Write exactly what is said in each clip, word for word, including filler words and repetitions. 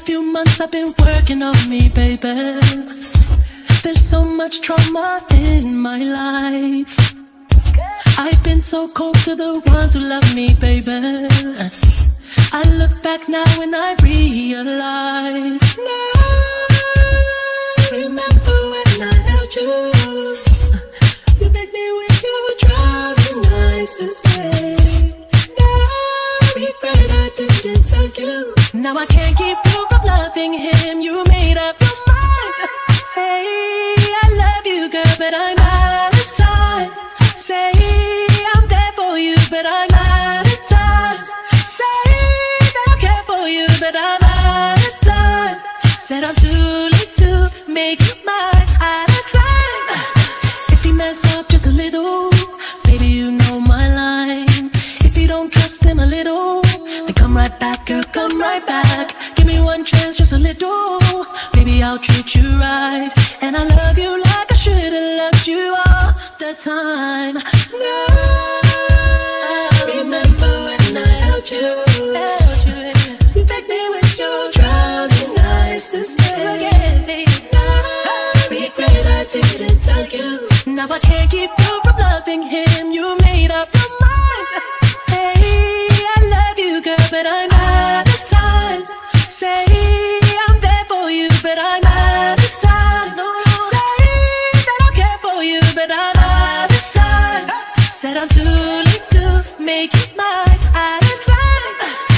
few months I've been working on me, baby. There's so much trauma in my life. I've been so cold to the ones who love me, baby. I look back now and I realize. Now, remember when I held you? You begged me when you were drowning, nice to stay. Now, regret I didn't tell you. Now I can't keep you from loving him. You made up your mind. Say I love you, girl, but I'm out of time. Say I'm there for you, but I'm out of time. Say that I care for you, but I'm out of time. Said I'm too late to make you mine. Out of time. If you mess up just a little, baby, you know my line. If you don't trust him a little, then come right back, girl, come right back. Give me one chance, just a little. Baby, I'll treat you right. And I love you like I should've loved you all the time. Now, remember when I held you? Held you, you begged me with your drowning eyes to stay. Now, regret I didn't tell you. Now I can't keep you from loving him. You made up your mind. Say I love you, girl, but I'm out of time. Say I'm there for you, but I'm out of time. Say that I care for you, but I'm out of time. Said I'm too late to make it mine. Out of time.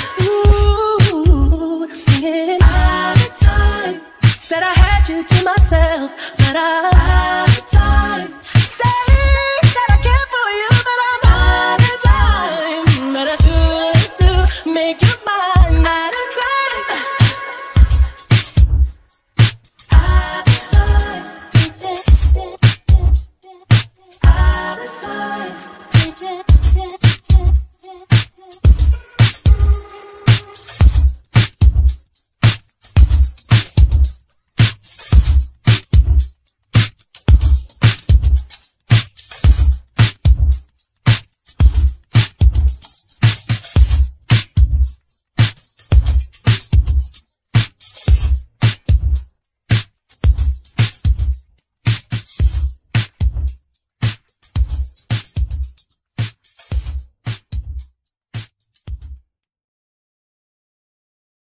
Ooh, singing out of time. Said I had you to myself, but I'm out of time. Say that I care for you, but I'm out of time. But I'm too late to make you mine. Out of time. Out of time. Out of time.